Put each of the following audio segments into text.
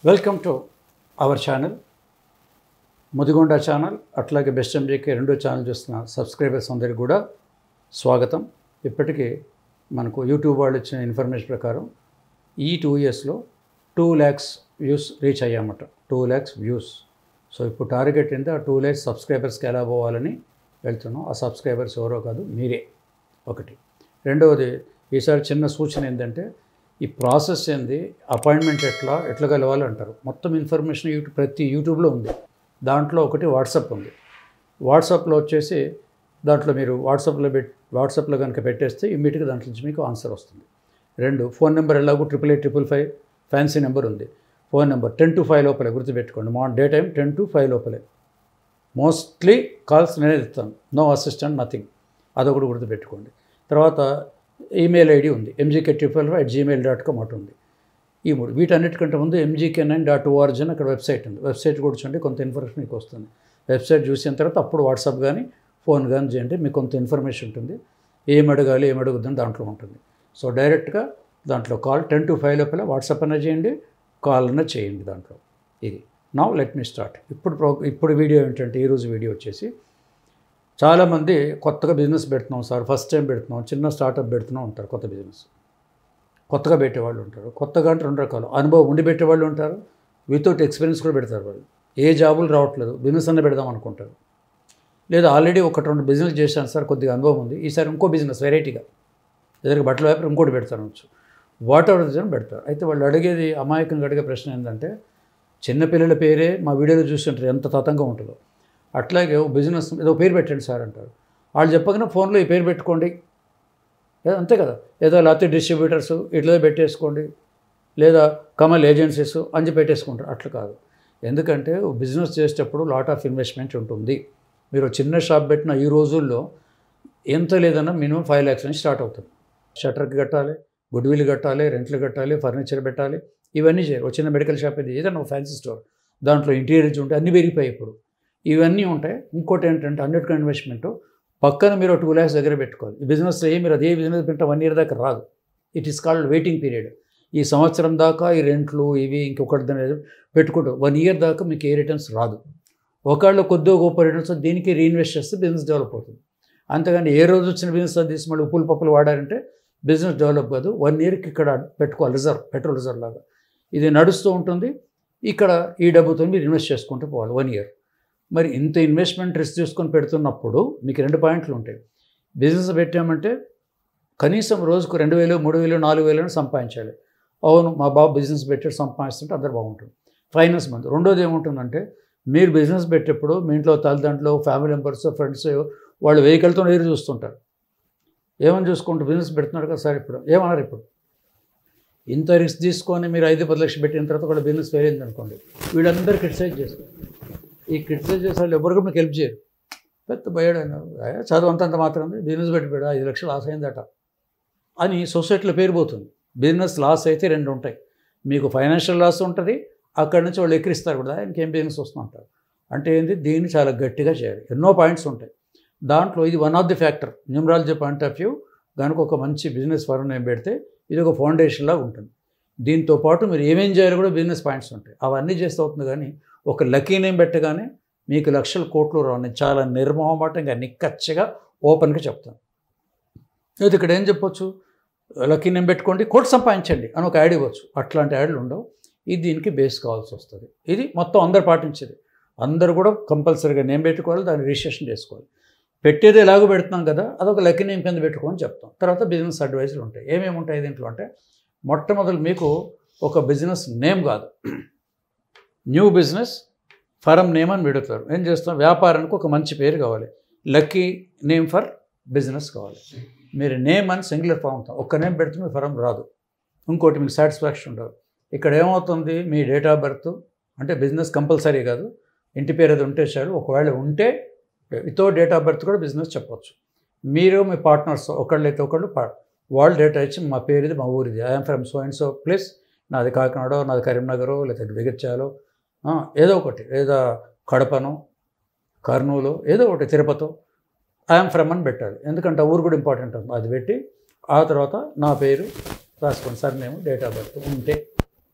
Welcome to our channel Mudigonda channel అట్లాగే best MJK రెండో channel చూస్తున్న సబ్స్క్రైబర్స్ అందరికీ కూడా స్వాగతం. ఇప్పటికీ మనకు యూట్యూబ్ వాళ్ళు ఇచ్చిన ఇన్ఫర్మేషన్ ప్రకారం ఈ 2 ఇయర్స్లో 2 lakhs వ్యూస్ రీచ్ అయ్యామట. 2 lakhs వ్యూస్. సో ఇప్పుడు టార్గెట్ ఏంటి? ఆ 2 lakhs సబ్స్క్రైబర్స్కి ఎలా పోవాలని వెళ్తున్నాం. ఆ సబ్స్క్రైబర్స్ ఎవరో కాదు, మీరే. ఒకటి. రెండవది, ఈసారి చిన్న సూచన ఏంటంటే, ఈ ప్రాసెస్ ఏంది, అపాయింట్మెంట్ ఎట్లా కలవాలి అంటారు. మొత్తం ఇన్ఫర్మేషన్ ప్రతి యూట్యూబ్లో ఉంది. దాంట్లో ఒకటి వాట్సాప్ ఉంది. వాట్సాప్లో వచ్చేసి దాంట్లో మీరు వాట్సాప్లో కనుక పెట్టేస్తే ఇమ్మీడియట్గా దాంట్లో నుంచి మీకు ఆన్సర్ వస్తుంది. 2, ఫోన్ నెంబర్ ఎలాగో 888555 ఫ్యాన్సీ నెంబర్ ఉంది. ఫోన్ నెంబర్ 10 to 5 లోపలే, గుర్తుపెట్టుకోండి. డే టైం 10 to 5 లోపలే. మోస్ట్లీ కాల్స్ నేనే ఇస్తాను, నో అసిస్టెంట్, నథింగ్. అదొకటి గుర్తుపెట్టుకోండి. తర్వాత ఈమెయిల్ ఐడి ఉంది, mgk255@gmail.com అటు ఉంది. ఈ 3. వీటన్నిటికంటే ముందు mgk9.org అని అక్కడ వెబ్సైట్ ఉంది. వెబ్సైట్ కూడా చూడండి, కొంత ఇన్ఫర్మేషన్ మీకు వస్తుంది. వెబ్సైట్ చూసిన తర్వాత అప్పుడు వాట్సాప్ కానీ ఫోన్ కానీ చేయండి, మీకు కొంత ఇన్ఫర్మేషన్ ఉంటుంది. ఏం అడగాలి ఏం అడుగుద్దని దాంట్లో ఉంటుంది. సో డైరెక్ట్గా దాంట్లో కాల్ 10 to 5 లోపల వాట్సాప్ అన్న చేయండి, కాల్ అన్న చేయండి దాంట్లో. ఇది నౌ లెట్ మీ స్టార్ట్. ఇప్పుడు వీడియో ఏంటంటే, ఈరోజు వీడియో వచ్చేసి, చాలామంది కొత్తగా బిజినెస్ పెడుతున్నాం సార్, ఫస్ట్ టైం పెడుతున్నాం, చిన్న స్టార్టప్ పెడుతున్నాం ఉంటారు. కొత్త బిజినెస్ కొత్తగా పెట్టేవాళ్ళు ఉంటారు. కొత్తగా అంటే 2 రకాలు. అనుభవం ఉండి పెట్టేవాళ్ళు ఉంటారు, వితౌట్ ఎక్స్పీరియన్స్ కూడా పెడతారు. వాళ్ళు ఏ జాబులు రావట్లేదు, బిజినెస్ అన్న పెడదాం అనుకుంటారు. లేదా ఆల్రెడీ 1-2 బిజినెస్ చేశాను సార్, కొద్దిగా అనుభవం ఉంది, ఈసారి ఇంకో బిజినెస్ వెరైటీగా, ఎదురుగా బట్టల వ్యాపారం ఇంకోటి పెడతాను, వాట్ ఎవర్ రీజన్ పెడతారు. అయితే వాళ్ళు అడిగేది, అమాయకంగా అడిగే ప్రశ్న ఏంటంటే, చిన్నపిల్లల పేరే మా వీడియోలో చూస్తుంటారు ఎంత తతంగా ఉంటుందో. అట్లాగే బిజినెస్ ఏదో పేరు పెట్టండి సార్ అంటారు. వాళ్ళు చెప్పగానే ఫోన్లో ఈ పేరు పెట్టుకోండి, అంతే కదా. ఏదో లేకపోతే డిస్ట్రిబ్యూటర్స్ ఇట్లా పెట్టేసుకోండి, లేదా కమల్ ఏజెన్సీస్ అని పెట్టేసుకుంటారు. అట్లా కాదు. ఎందుకంటే బిజినెస్ చేసేటప్పుడు లాట్ ఆఫ్ ఇన్వెస్ట్మెంట్ ఉంటుంది. మీరు చిన్న షాప్ పెట్టిన ఈ రోజుల్లో ఎంత లేదన్నా మినిమం 5 lakhs నుంచి స్టార్ట్ అవుతుంది. షట్టర్కి కట్టాలి, గుడ్విల్ కట్టాలి, రెంట్లు కట్టాలి, ఫర్నిచర్ పెట్టాలి, ఇవన్నీ చేయాలి. చిన్న మెడికల్ షాప్ ఇది, ఏదైనా ఫ్యాన్సీ స్టోర్, దాంట్లో ఇంటీరియర్స్ ఉంటాయి, అన్నీ పెరిగిపోయాయి ఇప్పుడు. ఇవన్నీ ఉంటాయి. ఇంకోటి ఏంటంటే, అన్నిటికీ ఇన్వెస్ట్మెంట్ పక్కన మీరు 2 lakhs దగ్గర పెట్టుకోవాలి. ఈ బిజినెస్లో మీరు అదే బిజినెస్ పెట్టిన 1 year దాకా రాదు. It is called waiting period. ఈ సంవత్సరం దాకా ఈ రెంట్లు ఇవి ఇంకొకటి పెట్టుకుంటాం. 1 year దాకా మీకు ఏ రిటర్న్స్ రాదు. ఒకవేళ కొద్దిగా గొప్ప రిటర్న్స్ దీనికి రీఇన్వెస్ట్ చేస్తే బిజినెస్ డెవలప్ అవుతుంది. అంతేగాని ఏ రోజు వచ్చిన బిజినెస్ అది తీసి మళ్ళీ ఉప్పులు పప్పులు వాడారంటే బిజినెస్ డెవలప్ కాదు. 1 yearకి ఇక్కడ పెట్టుకోవాలి, పెట్రోల్ రిజర్వ్ లాగా. ఇది నడుస్తూ ఉంటుంది. ఇక్కడ ఈ డబ్బుతో మీరు ఇన్వెస్ట్ చేసుకుంటూ పోవాలి 1 year. మరి ఇంత ఇన్వెస్ట్మెంట్ రిస్క్ తీసుకొని పెడుతున్నప్పుడు మీకు 2 పాయింట్లు ఉంటాయి. బిజినెస్ పెట్టామంటే కనీసం రోజుకు 2000, 3000, 4000 సంపాదించాలి. అవును, మా బాబు బిజినెస్ పెట్టాడు సంపాదిస్తుంటే అందరు బాగుంటుంది. ఫైనాన్స్ మంది. రెండోది ఏముంటుందంటే, మీరు బిజినెస్ పెట్టేప్పుడు మీ ఇంట్లో తల్లిదండ్రులు, ఫ్యామిలీ మెంబర్స్, ఫ్రెండ్స్ వాళ్ళు వెహికల్తో ఎదురు చూస్తుంటారు. ఏమని చూసుకుంటూ బిజినెస్ పెడుతున్నారు కదా సార్, ఇప్పుడు ఏమన్నారు, ఇప్పుడు ఇంత రిస్క్ తీసుకొని మీరు 5-10 లక్షలు పెట్టిన తర్వాత కూడా బిజినెస్ ఫెయిల్ అయింది అనుకోండి, వీళ్ళందరూ క్రిటిసైజ్ చేస్తారు. ఈ క్రిటిసైజ్ చేసే వాళ్ళు ఎవరు కూడా మీకు హెల్ప్ చేయరు. పెద్ద భయాడు చదువు అంతంత మాత్రం బిజినెస్ పెట్టిపోయాడు, 5 లక్షలు లాస్ అయిందట అని సొసైటీలో పేరు పోతుంది. బిజినెస్ లాస్ అయితే 2 ఉంటాయి. మీకు ఫైనాన్షియల్ లాస్ ఉంటుంది, అక్కడి నుంచి వాళ్ళు ఎక్కిరిస్తారు కూడా, ఇంకేం బిజినెస్ వస్తుంటారు. అంటే ఏంటి, దీన్ని చాలా గట్టిగా చేయాలి. ఎన్నో పాయింట్స్ ఉంటాయి దాంట్లో. ఇది one of the factor. Numerology point of view కనుక ఒక మంచి బిజినెస్ ఫర్మ్ నేమ్ పెడితే ఇది ఒక ఫౌండేషన్ లాగా ఉంటుంది. దీంతో పాటు మీరు ఏమేం చేయాలో కూడా బిజినెస్ పాయింట్స్ ఉంటాయి. అవన్నీ చేస్తే అవుతుంది. కానీ ఒక లక్కీ నేమ్ పెట్టగానే మీకు లక్షల కోట్లు రావు. నేను చాలా నిర్మోహమాటంగా నిక్కచ్చిగా ఓపెన్గా చెప్తాను. అయితే ఇక్కడ ఏం చెప్పొచ్చు, లక్కీ నేమ్ పెట్టుకోండి, కోట్లు సంపాదించండి అని ఒక యాడ్ ఇవ్వచ్చు. అట్లాంటి యాడ్లు ఉండవు. ఇది దీనికి బేస్ కావాల్సి వస్తుంది. ఇది మొత్తం అందరు పాటించేది. అందరూ కూడా కంపల్సరీగా నేమ్ పెట్టుకోవాలి, దాన్ని రిజిస్ట్రేషన్ చేసుకోవాలి. పెట్టేది ఎలాగో పెడుతున్నాం కదా, అదొక లక్కీ నేమ్ కింద పెట్టుకోని చెప్తాం. తర్వాత బిజినెస్ అడ్వైజులు ఉంటాయి. ఏమేమి ఉంటాయి దీంట్లో అంటే, మొట్టమొదలు మీకు ఒక బిజినెస్ నేమ్ కాదు, న్యూ బిజినెస్ ఫర్మ్ నేమ్ అని పెడతారు. ఏం చేస్తాం, వ్యాపారానికి ఒక మంచి పేరు కావాలి, లక్కీ నేమ్ ఫర్ బిజినెస్ కావాలి. మీరు నేమ్ అని సింగులర్ ఫామ్ అవుతాం. ఒక్క నేమ్ పెడితే మీ ఫర్మ్ రాదు. ఇంకోటి మీకు సాటిస్ఫాక్షన్ ఉండదు. ఇక్కడ ఏమవుతుంది, మీ డేట్ ఆఫ్ బర్త్ అంటే బిజినెస్ కంపల్సరీ కాదు, ఇంటి పేరు అది ఉంటే చాలు. ఒకవేళ ఉంటే వితౌట్ డేట్ ఆఫ్ బర్త్ కూడా బిజినెస్ చెప్పవచ్చు. మీరు మీ పార్ట్నర్స్ ఒకళ్ళైతే ఒకళ్ళు వాళ్ళు డేటా ఇచ్చి, మా పేరు ఇది, మా ఊరిది, I'm from so and so place, నాది కాకినాడ, నాది కరీంనగర్, లేకపోతే వెగచ్చాలో, ఏదో ఒకటి, లేదా కడపనో, కర్నూలు, ఏదో ఒకటి, తిరుపతో, ఐఎమ్ ఫ్రమ్ అని పెట్టాలి. ఎందుకంటే ఊరు కూడా ఇంపార్టెంట్ ఉంది. అది పెట్టి ఆ తర్వాత నా పేరు రాసుకోండి, surname, date of birth ఉంటే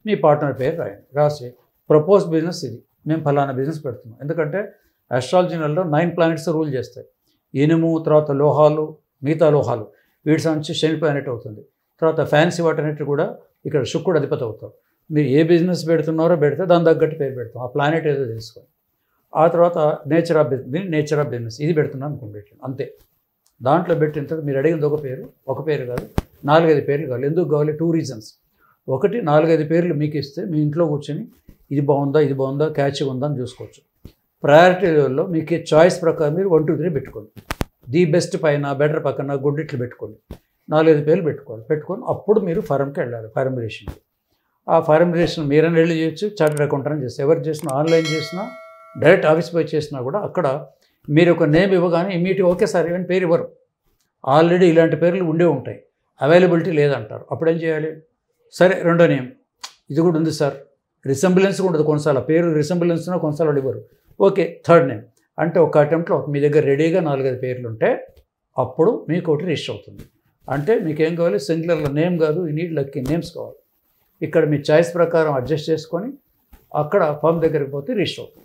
మీ పార్ట్నర్ పేరు రాయండి. రాసి ప్రపోజ్ బిజినెస్ ఇది, మేము ఫలానా బిజినెస్ పెడుతున్నాం. ఎందుకంటే ఆస్ట్రాలజీలో 9 ప్లానెట్స్ రూల్ చేస్తాయి. ఇనుము, తర్వాత లోహాలు, మిగతా లోహాలు, వీటి నుంచి శని ప్లానెట్ అవుతుంది. తర్వాత ఫ్యాన్సీ వాటన్నిటి కూడా ఇక్కడ శుక్రుడు అధిపతి అవుతారు. మీరు ఏ బిజినెస్ పెడుతున్నారో పెడితే దాని తగ్గట్టు పేరు పెడతాం. ఆ ప్లానెట్ ఏదో తెలుసుకోండి. ఆ తర్వాత నేచర్ ఆఫ్ బిజినెస్ ఇది పెడుతున్నాం అనుకోండి, అంతే. దాంట్లో పెట్టిన తర్వాత మీరు అడిగింది ఒక పేరు కాదు, 4-5 పేర్లు కావాలి. ఎందుకు కావాలి? 2 రీజన్స్. ఒకటి, 4-5 పేర్లు మీకు ఇస్తే మీ ఇంట్లో కూర్చొని ఇది బాగుందా క్యాచ్గా ఉందా అని చూసుకోవచ్చు. ప్రయారిటీ లెవెల్లో మీకు చాయిస్ ప్రకారం మీరు 1, 2, 3 పెట్టుకోండి. ది బెస్ట్ పైన, బెటర్ పక్కన, గుడ్ ఇట్లు పెట్టుకోండి. 4-5 పేర్లు పెట్టుకొని అప్పుడు మీరు ఫారంకి వెళ్ళాలి, ఫారం రిజిస్ట్రేషన్కి. ఆ ఫారం రిజిస్ట్రేషన్ మీరైనా వెళ్ళి చేయొచ్చు, చార్టెడ్ అకౌంట్ అని చేస్తే, ఎవరు చేసినా, ఆన్లైన్ చేసినా, డైరెక్ట్ ఆఫీస్ పోయి చేసినా కూడా అక్కడ మీరు ఒక నేమ్ ఇవ్వగానే ఇమీడియట్గా ఒకేసారి ఈవెన్ పేరు ఇవ్వరు. ఆల్రెడీ ఇలాంటి పేర్లు ఉండే ఉంటాయి, అవైలబిలిటీ లేదంటారు. అప్పుడు ఏం చేయాలి? సరే, రెండో నేమ్ ఇది కూడా ఉంది సార్, రిసెంబ్లెన్స్ కూడా ఉండదు కొన్నిసార్లు, పేరు రిసెంబ్లెన్స్ ఉన్నా కొన్నిసార్లు ఇవ్వరు. ఓకే, థర్డ్ నేమ్ అంటే ఒక అటెంప్ట్లో మీ దగ్గర రెడీగా 4-5 పేర్లు ఉంటే అప్పుడు మీకు ఒకటి రిజిస్టర్ అవుతుంది. అంటే మీకు ఏం కావాలి? సింగులర్లో నేమ్ కాదు, ఈ నీడ్ లక్కీ నేమ్స్ కావాలి. ఇక్కడ మీ చాయిస్ ప్రకారం అడ్జస్ట్ చేసుకొని అక్కడ ఫామ్ దగ్గరికి పోతే రిజిస్టర్ అవుతుంది.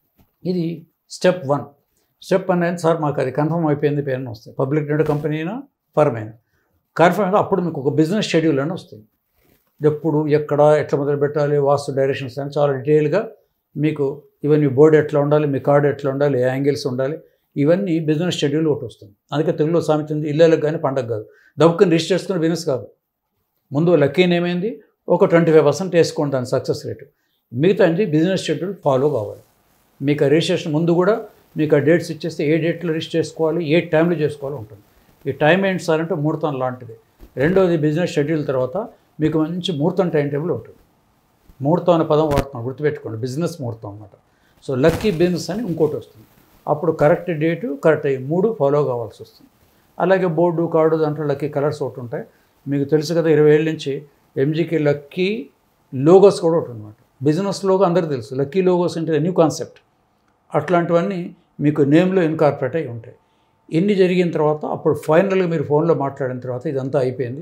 ఇది స్టెప్ 1. స్టెప్ 1 అనేది సార్ మాకు అది కన్ఫర్మ్ అయిపోయింది పేరుని వస్తుంది. పబ్లిక్ లిమిటెడ్ కంపెనీ అయినా ఫర్మ్ అయినా కన్ఫర్మ్ అయితే అప్పుడు మీకు ఒక బిజినెస్ షెడ్యూల్ అని వస్తుంది. ఎప్పుడు, ఎక్కడ, ఎట్లా మొదలు పెట్టాలి, వాస్తు డైరెక్షన్స్ అని చాలా డీటెయిల్గా మీకు ఈవెన్ మీ బోర్డు ఎట్లా ఉండాలి, మీ కార్డు ఎట్లా ఉండాలి, ఏ యాంగిల్స్ ఉండాలి, ఇవన్నీ బిజినెస్ షెడ్యూల్ ఒకటి వస్తుంది. అందుకే తెలుగులో సామెత ఉంది, ఇళ్ళకి కానీ పండగ కాదు. దబ్బుకొని రిజిస్టర్ చేసుకునే బిజినెస్ కాదు. ముందు లక్కీ ఏమైంది, ఒక 25% వేసుకోండి దాని సక్సెస్ రేటు. మిగతా అండి బిజినెస్ షెడ్యూల్ ఫాలో కావాలి. మీకు ఆ రిజిస్ట్రేషన్ ముందు కూడా మీకు ఆ డేట్స్ ఇచ్చేస్తే ఏ డేట్లో రిజిస్టర్ చేసుకోవాలి, ఏ టైంలో చేసుకోవాలి ఉంటుంది. ఈ టైం ఏంటి సార్ అంటే ముహూర్తం లాంటిది. రెండోది బిజినెస్ షెడ్యూల్ తర్వాత మీకు మంచి ముహూర్తం టైం టేబుల్ ఉంటుంది. ముహూర్తం అనే పదం వాడుతున్నాం, గుర్తుపెట్టుకోండి, బిజినెస్ ముహూర్తం అన్నమాట. సో లక్కీ బిజినెస్ అని ఇంకోటి వస్తుంది. అప్పుడు కరెక్ట్ డేటు, కరెక్ట్ 3 ఫాలో కావాల్సి వస్తుంది. అలాగే బోర్డు, కార్డు, దాంట్లో లక్కీ కలర్స్ ఒకటి ఉంటాయి. మీకు తెలుసు కదా, 20 ఏళ్ళ నుంచి ఎంజీకి లక్కీ లోగోస్ కూడా ఒకటి అనమాట. బిజినెస్ లోగో అందరికీ తెలుసు, లక్కీ లోగోస్ అంటే న్యూ కాన్సెప్ట్. అట్లాంటివన్నీ మీకు నేమ్లో ఇన్కార్పొరేట్ అయి ఉంటాయి. ఇన్ని జరిగిన తర్వాత అప్పుడు ఫైనల్గా మీరు ఫోన్లో మాట్లాడిన తర్వాత ఇదంతా అయిపోయింది,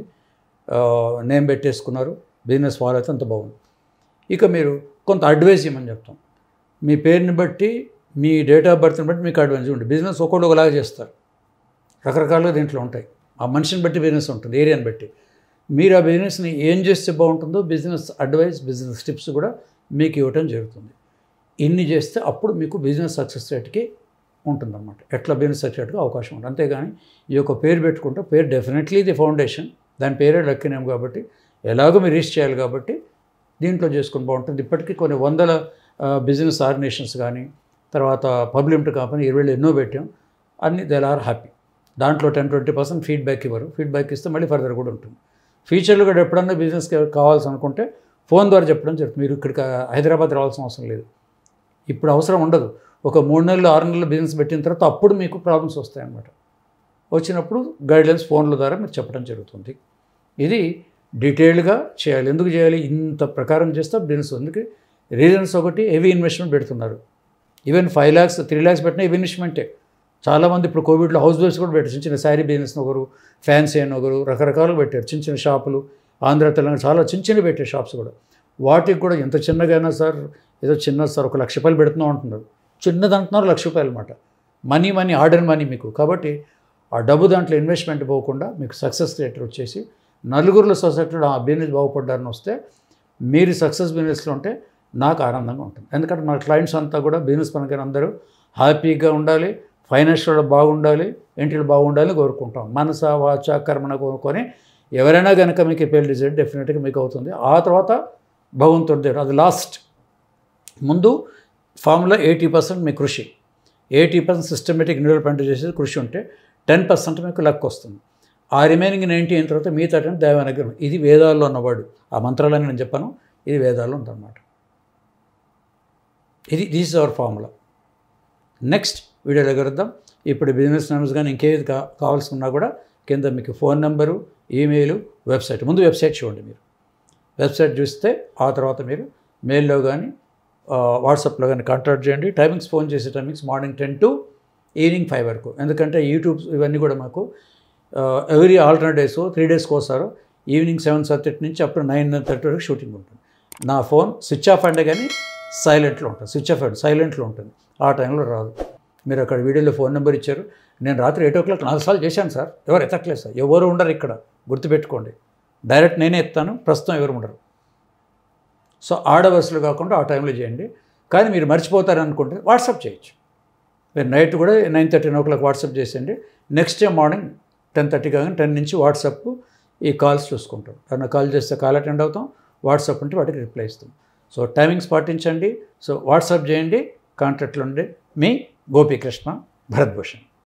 నేమ్ పెట్టేసుకున్నారు, బిజినెస్ ఫాలో అయితే అంత బాగుంది. ఇక మీరు కొంత అడ్వైస్ ఇవ్వమని చెప్తాం. మీ పేరుని బట్టి, మీ డేట్ ఆఫ్ బర్త్ని బట్టి మీకు అడ్వైస్ ఉంటుంది. బిజినెస్ ఒకళ్ళు ఒకలాగా చేస్తారు, రకరకాలుగా దీంట్లో ఉంటాయి. ఆ మనిషిని బట్టి బిజినెస్ ఉంటుంది, ఏరియాని బట్టి. మీరు ఆ బిజినెస్ని ఏం చేస్తే బాగుంటుందో బిజినెస్ అడ్వైస్, బిజినెస్ టిప్స్ కూడా మీకు ఇవ్వటం జరుగుతుంది. ఇన్ని చేస్తే అప్పుడు మీకు బిజినెస్ సక్సెస్ రేట్కి ఉంటుందన్నమాట. ఎట్లా బిజినెస్ సక్సెస్ రేట్కి అవకాశం ఉంటుంది. అంతేగాని ఈ యొక్క పేరు పెట్టుకుంటే, పేరు డెఫినెట్లీ ది ఫౌండేషన్, దాని పేరే లక్కీ నేమ్ కాబట్టి ఎలాగో మీరు రీచ్ చేయాలి కాబట్టి దీంట్లో చేసుకుని బాగుంటుంది. ఇప్పటికీ కొన్ని వందల బిజినెస్ ఆర్గనైజేషన్స్ కానీ, తర్వాత పబ్లిక్ లిమిటెడ్ కంపెనీ 20 ఎన్నో పెట్టాం. అన్ని దే ఆర్ హ్యాపీ. దాంట్లో 10-20% ఫీడ్బ్యాక్ ఇవ్వరు. ఫీడ్బ్యాక్ ఇస్తే మళ్ళీ ఫర్దర్ కూడా ఉంటుంది. ఫ్యూచర్లో కూడా ఎప్పుడన్నా బిజినెస్కి కావాల్సి అనుకుంటే ఫోన్ ద్వారా చెప్పడం జరుగుతుంది. మీరు ఇక్కడికి హైదరాబాద్ రావాల్సిన అవసరం లేదు. ఇప్పుడు అవసరం ఉండదు. ఒక 3 నెలలు 6 నెలలు బిజినెస్ పెట్టిన తర్వాత అప్పుడు మీకు ప్రాబ్లమ్స్ వస్తాయన్నమాట. వచ్చినప్పుడు గైడ్లైన్స్ ఫోన్ల ద్వారా మీరు చెప్పడం జరుగుతుంది. ఇది డీటెయిల్డ్గా చేయాలి. ఎందుకు చేయాలి? ఇంత ప్రకారం చేస్తే బిజినెస్. అందుకే రీజన్స్ ఒకటి, హెవీ ఇన్వెస్ట్మెంట్ పెడుతున్నారు. ఈవెన్ 5 lakhs 3 lakhs పెట్టినా హెవీ ఇన్వెస్ట్మెంటే. చాలామంది ఇప్పుడు కోవిడ్లో హౌస్ వైఫ్స్ కూడా పెట్టారు. చిన్న శారీ బిజినెస్ని ఒకరు, ఫ్యాన్సీ అని ఒకరు, రకరకాలుగా పెట్టారు. చిన్న షాపులు, ఆంధ్ర తెలంగాణ చాలా చిన్న పెట్టారు షాప్స్ కూడా. వాటికి కూడా ఎంత చిన్నగా అయినా సార్, ఏదో చిన్నది సార్, 1 లక్ష రూపాయలు పెడుతున్నాం అంటున్నారు. చిన్నది అంటున్నారు, 1 లక్ష రూపాయలు అన్నమాట. మనీ ఆర్డర్ మనీ మీకు. కాబట్టి ఆ డబ్బు దాంట్లో ఇన్వెస్ట్మెంట్ పోకుండా మీకు సక్సెస్ రేట్ వచ్చేసి నలుగురుల సొసైటీలో ఆ బిజినెస్ బాగుపడ్డారని వస్తే మీరు సక్సెస్ బిజినెస్లో ఉంటే నాకు ఆనందంగా ఉంటుంది. ఎందుకంటే మన క్లయింట్స్ అంతా కూడా బిజినెస్ పనికి అందరూ హ్యాపీగా ఉండాలి, ఫైనాన్షియల్ బాగుండాలి, ఇంటిలో బాగుండాలని కోరుకుంటాం. మనస వాచ కర్మణ కోరుకొని ఎవరైనా కనుక మీకు పేరు డిజైన్ డెఫినెట్గా మీకు అవుతుంది. ఆ తర్వాత భగవంతుడి దగ్గర అది లాస్ట్. ముందు ఫార్ములా 80% మీ కృషి, 80% సిస్టమేటిక్ డెవలప్మెంట్ చేసేది కృషి ఉంటే 10% మీకు లక్ వస్తుంది. ఆ రిమైనింగ్ 90 అయిన తర్వాత మిగతా దైవానుగ్రహం. ఇది వేదాల్లో ఉన్నవాడు. ఆ మంత్రాలని నేను చెప్పాను, ఇది వేదాల్లో ఉందన్నమాట. This is our formula. Next వీడియోలో కలుద్దాం. ఇప్పుడు బిజినెస్ నెంబర్స్ కానీ ఇంకేది కావాల్సి ఉన్నా కూడా కింద మీకు ఫోన్ నెంబరు, ఈమెయిల్, వెబ్సైట్. ముందు వెబ్సైట్ చూడండి. మీరు వెబ్సైట్ చూస్తే ఆ తర్వాత మీరు మెయిల్లో కానీ వాట్సాప్లో కానీ కాంటాక్ట్ చేయండి. టైమింగ్స్ ఫోన్ చేసే టైమింగ్స్ మార్నింగ్ 10 to ఈవినింగ్ 5 వరకు. ఎందుకంటే యూట్యూబ్ ఇవన్నీ కూడా మాకు ఎవ్రీ ఆల్టర్నేట్ డేస్ 3 days కోసారు. ఈవినింగ్ 7:30 నుంచి అప్పుడు 9:30 వరకు షూటింగ్ ఉంటుంది. నా ఫోన్ స్విచ్ ఆఫ్ అంటే కానీ సైలెంట్లో ఉంటుంది, స్విచ్ ఆఫ్ అంటే సైలెంట్లో ఉంటుంది, ఆ టైంలో రాదు. మీరు అక్కడ వీడియోలో ఫోన్ నెంబర్ ఇచ్చారు, నేను రాత్రి 8 o'clock 4 సార్లు చేశాను సార్, ఎవరు ఎత్తట్లేదు సార్, ఎవరు ఉండరు ఇక్కడ, గుర్తుపెట్టుకోండి. డైరెక్ట్ నేనే ఎత్తాను, ప్రస్తుతం ఎవరు ఉండరు. సో ఆడవర్స్లు కాకుండా ఆ టైంలో చేయండి. కానీ మీరు మర్చిపోతారనుకుంటే వాట్సాప్ చేయొచ్చు. మీరు నైట్ కూడా 9:30, 10 o'clock వాట్సాప్ చేసేయండి. నెక్స్ట్ డే మార్నింగ్ 10:30 కానీ 10 నుంచి వాట్సాప్ ఈ కాల్స్ చూసుకుంటాం. ఎవరైనా కాల్ చేస్తే కాల్ అటెండ్ అవుతాం, వాట్సాప్ ఉంటే వాటికి రిప్లై ఇస్తాం. సో టైమింగ్స్ పాటించండి. సో వాట్సాప్ చేయండి, కాంటాక్ట్లో ఉండి మీ గోపీకృష్ణ భరద్భూషణ్.